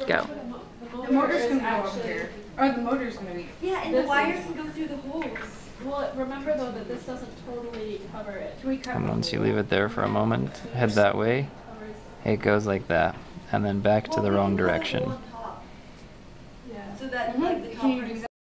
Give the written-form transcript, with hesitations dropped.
go. The motor's gonna go over here. Or the motor's gonna be. Yeah, and the wire can go through the holes. Well, remember though that this doesn't totally cover it. Can we cut? And once you leave it there for a moment, head that way, it goes like that. And then back to the wrong direction. Yeah. So that like the top Can you do part is that?